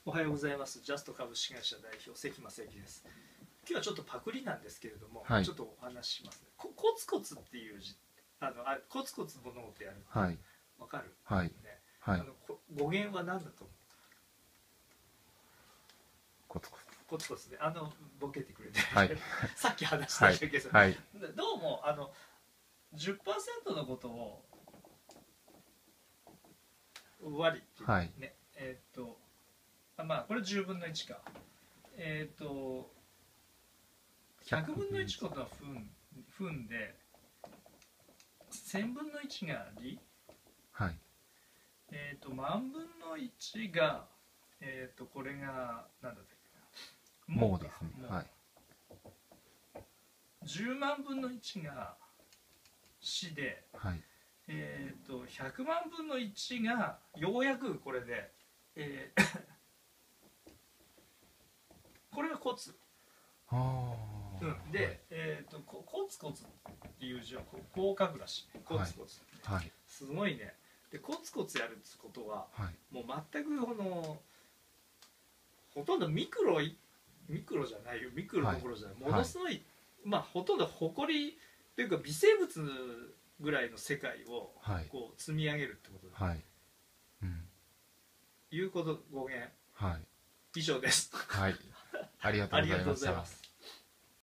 おはようございます。ジャスト株式会社代表関正幸です。今日はちょっとパクリなんですけれども、 はいちょっとお話ししますね。コツコツっていうコツコツ物事やるってはいわかる？ はいね。 はい。 語源は何だと思う？ コツコツ。 コツコツでボケてくれて、 はいさっき話したんだけど、 はいどうも10% のことを割りっていうね、まあこれ10分の1か。100分の1ことは分で、1000分の1が利、 はい万分の1が、これが何だったっけな、 もうですね。 もうはい 10万分の1が死で、 はい 100万分の1がようやくこれで、これがコツ。 あで、コツコツっていう字はこう書くらしい。コツコツ、 はいすごいね。でコツコツやるってことは、 はいもう全くほとんどミクロじゃないよ。ミクロどころじゃない、ものすごい、まあほとんど誇りというか微生物ぐらいの世界をこう積み上げるってことだ、 はいいうこと。語源はい以上です。 はい。ありがとうございました。 ます。